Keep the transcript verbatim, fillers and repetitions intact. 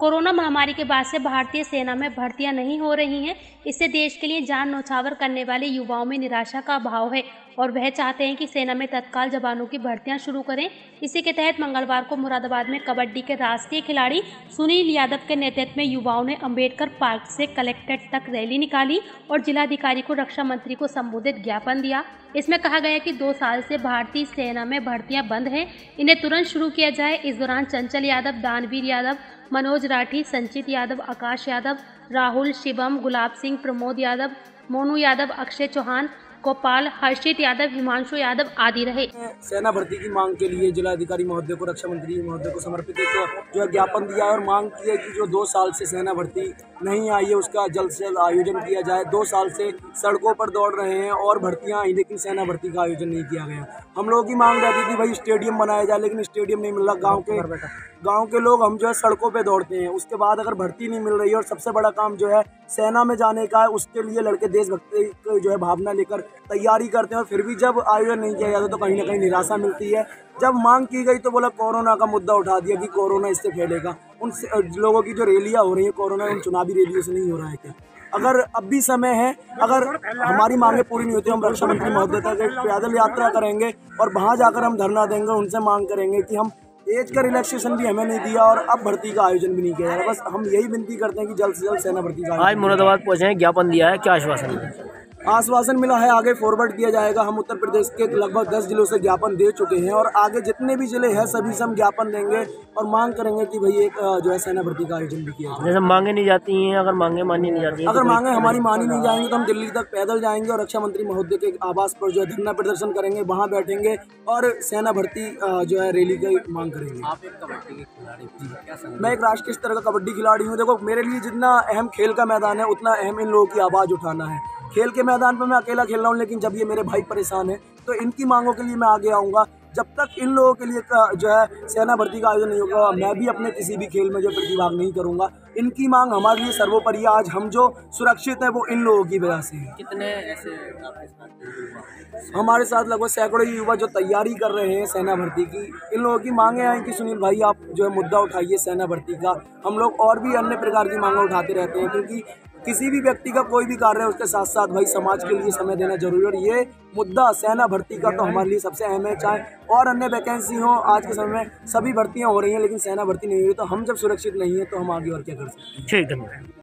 Corona महामारी के बाद से भारतीय सेना में भर्तियां नहीं हो रही हैं। इससे देश के लिए जान न्यौछावर करने वाले युवाओं में निराशा का भाव है और वह चाहते हैं कि सेना में तत्काल जवानों की भर्तियां शुरू करें। इसी के तहत मंगलवार को मुरादाबाद में कबड्डी के राष्ट्रीय खिलाड़ी सुनील यादव के नेतृत्व में युवाओं ने अंबेडकर पार्क से कलेक्ट्रेट तक रैली निकाली और जिलाधिकारी को रक्षा मंत्री को संबोधित ज्ञापन दिया। इसमें कहा गया कि दो साल से भारतीय सेना में भर्तियां बंद हैं, इन्हें तुरंत शुरू किया जाए। इस दौरान चंचल यादव, दानवीर यादव, मनोज राठी, संचित यादव, आकाश यादव, राहुल, शिवम, गुलाब सिंह, प्रमोद यादव, मोनू यादव, अक्षय चौहान, गोपाल, हर्षित यादव, हिमांशु यादव आदि रहे। सेना भर्ती की मांग के लिए जिलाधिकारी महोदय को, रक्षा मंत्री महोदय को समर्पित एक जो ज्ञापन दिया है और मांग की है कि जो दो साल से सेना भर्ती नहीं आई है उसका जल्द से जल्द आयोजन किया जाए। दो साल से सड़कों पर दौड़ रहे हैं और भर्तियां आई लेकिन सेना भर्ती का आयोजन नहीं किया गया। हम लोगों की मांग रहती थी भाई स्टेडियम बनाया जाए, लेकिन स्टेडियम नहीं मिल रहा। गाँव के गांव के लोग हम जो है सड़कों पे दौड़ते हैं, उसके बाद अगर भर्ती नहीं मिल रही है और सबसे बड़ा काम जो है सेना में जाने का है, उसके लिए लड़के देशभक्ति की जो है भावना लेकर तैयारी करते हैं और फिर भी जब आयोजन नहीं किया जाता तो कहीं ना कहीं निराशा मिलती है। जब मांग की गई तो बोला कोरोना का मुद्दा उठा दिया कि कोरोना इससे फैलेगा। उन लोगों की जो रैलियां हो रही है कोरोना उन चुनावी रैलियों से नहीं हो रहा है क्या? अगर अब भी समय है, अगर हमारी मांगे पूरी नहीं होती हम रक्षा मंत्री महोदय तक पैदल यात्रा करेंगे और वहाँ जाकर हम धरना देंगे, उनसे मांग करेंगे कि हम एज का रिलैक्सेशन भी हमें नहीं दिया और अब भर्ती का आयोजन भी नहीं किया जा रहा। बस हम यही विनती करते हैं कि जल्द से जल्द सेना भर्ती का आज मुरादाबाद पहुंचे हैं, ज्ञापन दिया है, क्या आश्वासन है? आश्वासन मिला है आगे फॉरवर्ड किया जाएगा। हम उत्तर प्रदेश के लगभग दस जिलों से ज्ञापन दे चुके हैं और आगे जितने भी जिले हैं सभी से हम ज्ञापन देंगे और मांग करेंगे कि भाई एक जो है सेना भर्ती का आयोजन भी किया जाए। जैसे मांगे नहीं जाती हैं, अगर मांगे मानी नहीं जाती हैं, अगर तो मांगे हमारी मानी नहीं जाएंगी तो हम दिल्ली तक पैदल जाएंगे और रक्षा मंत्री महोदय के आवास पर जो है धरना प्रदर्शन करेंगे, वहाँ बैठेंगे और सेना भर्ती जो है रैली की मांग करेंगे। आप एक कबड्डी के खिलाड़ी, मैं एक राष्ट्रीय स्तर का कबड्डी खिलाड़ी हूँ। देखो मेरे लिए जितना अहम खेल का मैदान है उतना अहम इन लोगों की आवाज़ उठाना है। खेल के मैदान पर मैं अकेला खेल रहा हूँ, लेकिन जब ये मेरे भाई परेशान हैं तो इनकी मांगों के लिए मैं आगे आऊँगा। जब तक इन लोगों के लिए जो है सेना भर्ती का आयोजन नहीं होगा मैं भी अपने किसी भी खेल में जो प्रतिभाग नहीं करूँगा। इनकी मांग हमारे लिए सर्वोपरि है। आज हम जो सुरक्षित है वो इन लोगों की वजह से है। कितने ऐसे आपके साथ? हमारे साथ लगभग सैकड़ों युवा जो तैयारी कर रहे हैं सेना भर्ती की। इन लोगों की मांगे हैं कि सुनील भाई आप जो है मुद्दा उठाइए सेना भर्ती का। हम लोग और भी अन्य प्रकार की मांगें उठाते रहते हैं, क्योंकि किसी भी व्यक्ति का कोई भी कार्य है उसके साथ साथ भाई समाज के लिए समय देना जरूरी है और ये मुद्दा सेना भर्ती का तो हमारे लिए सबसे अहम है। चाहे और अन्य वैकेंसी हो, आज के समय में सभी भर्तियां हो रही हैं लेकिन सेना भर्ती नहीं हुई, तो हम जब सुरक्षित नहीं है तो हम आगे और क्या कर सकते हैं। ठीक है।